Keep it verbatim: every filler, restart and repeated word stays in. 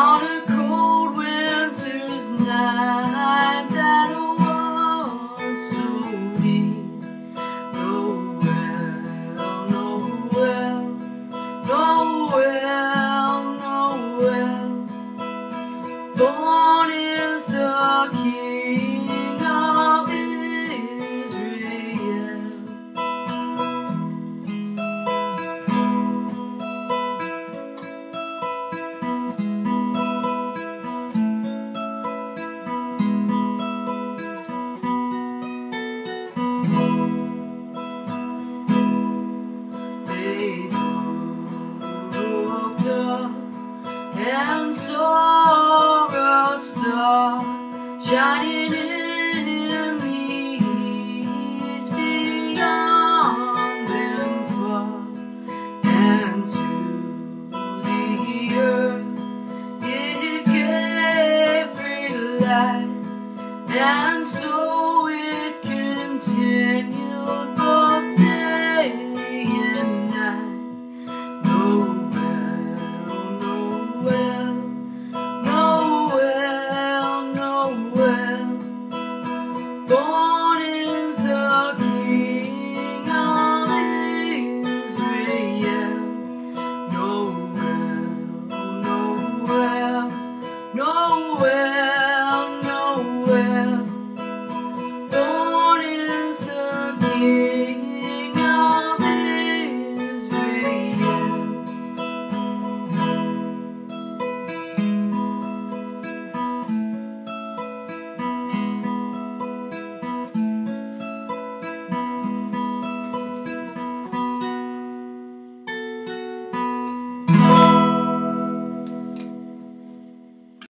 on a cold winter's night that was so deep. Noel, Noel, Noel, Noel, born is the King of Israel. They looked up and saw a star shining in the east beyond them far, and to the earth it gave great light, and so